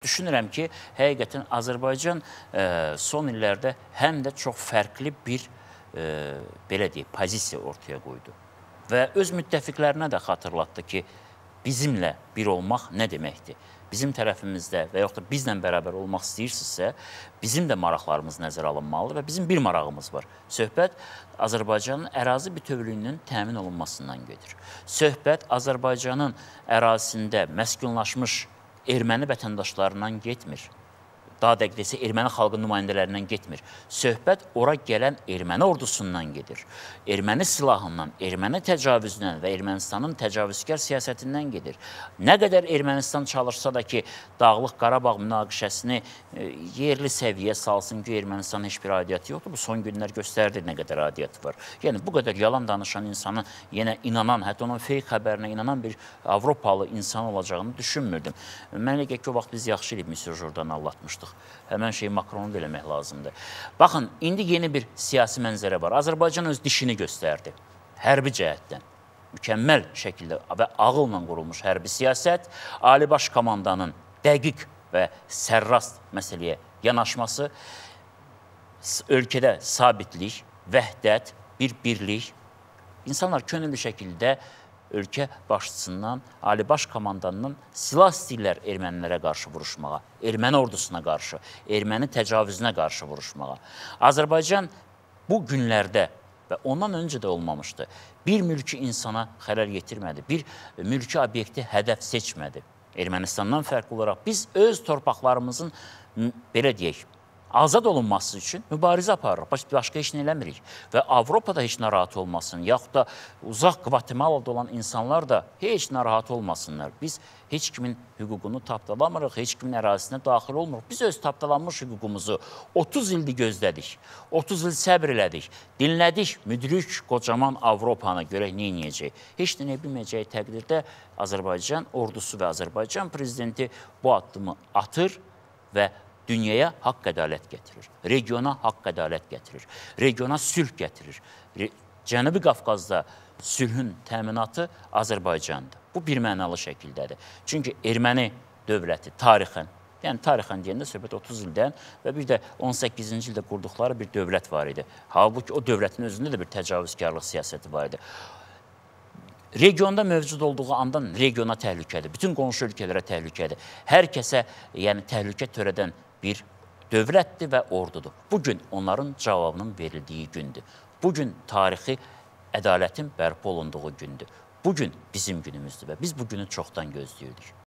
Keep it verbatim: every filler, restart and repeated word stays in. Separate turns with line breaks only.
Düşünürəm ki, həqiqətən Azərbaycan e, son illərdə həm də çox fərqli bir e, belə deyək, pozisiya ortaya qoydu. Və öz müttəfiqlərinə də xatırlatdı ki, bizimlə bir olmaq nə deməkdir? Bizim tərəfimizdə və yaxud da bizlə bərabər olmaq istəyirsinizsə, bizim də maraqlarımız nəzərə alınmalıdır və bizim bir marağımız var. Söhbət Azərbaycanın ərazi bütövlüyünün təmin olunmasından gedir. Söhbət Azərbaycanın ərazisində məskunlaşmış erməni vətəndaşlarından getmir. Daha dəqiq desə, erməni xalqın nümayəndələrindən getmir. Söhbət ora gələn erməni ordusundan gedir. Erməni silahından, erməni təcavüzündən və Ermənistanın təcavüzkar siyasətindən gedir. Nə qədər Ermənistan çalışsa da ki, Dağlıq Qarabağ münaqişəsini e, yerli səviyyə salsın ki, Ermənistanın heç bir aidiyyatı yoxdur. Bu son günlər göstərdi nə qədər aidiyyatı var. Yəni, bu qədər yalan danışan insanı yenə inanan, hətta onun feyk xəbərinə inanan bir Avropalı insan olacağını düşünmürdüm. Mən elə ki, o vaxt biz yaxşı elib Müsyo Jordanı anlatmışdıq. Həmən şeyi Makronu da eləmək lazımdır. Baxın, indi yeni bir siyasi mənzərə var. Azərbaycan öz dişini göstərdi. Hərbi cəhətdən. Mükəmməl şəkildə və ağılla qurulmuş hərbi siyasət, Ali Baş Komandanın dəqiq və sərrast məsələyə yanaşması, ölkədə sabitlik, vəhdət, bir birlik, insanlar könüllü şəkildə ölkə başçısından, Ali Baş Komandanının silah istəyirlər ermənilərə qarşı vuruşmağa, erməni ordusuna qarşı, erməni təcavüzünə qarşı vuruşmağa. Azərbaycan bu günlərdə və ondan öncə də olmamışdı, bir mülki insana xələl yetirmədi, bir mülki obyekti hədəf seçmədi. Ermənistandan fərqli olaraq biz öz torpaqlarımızın, belə deyək, azad olunması üçün mübarizə aparırıq, başqa heç nə eləmirik. Və Avropada heç narahat olmasın, yaxud da uzaq Qvatemalada olan insanlar da heç narahat olmasınlar. Biz heç kimin hüququnu tapdalamırıq, heç kimin ərazisinə daxil olmuruq. Biz öz tapdalanmış hüququmuzu otuz ildir gözlədik, otuz il səbr elədik, dinlədik, müdrik qocaman Avropanı görək nə edəcək. Heç nə bilməyəcəyi təqdirdə Azərbaycan ordusu və Azərbaycan prezidenti bu addımı atır və dünyaya haqq ədalət gətirir, regiona haqq ədalət gətirir, regiona sülh gətirir. Cənubi Qafqazda sülhün təminatı Azərbaycandır. Bu bir mənalı şəkildədir. Çünki erməni dövləti tarixən, yəni tarixən deyəndə söhbət otuz ildən və bir də on səkkizinci ildə qurduqları bir dövlət var idi. Halbuki o dövlətin özündə də bir təcavüzkarlıq siyasəti var idi. Regionda mövcud olduğu andan regiona təhlükədir, bütün qonşu ölkələrə təhlükədir. Hər kəsə yəni, təhlükə törədən bir dövlətdir və ordudur. Bugün onların cavabının verildiyi gündür. Bugün tarixi ədalətin bərpa olunduğu gündür. Bugün bizim günümüzdür və biz bu günü çoxdan gözləyirdik.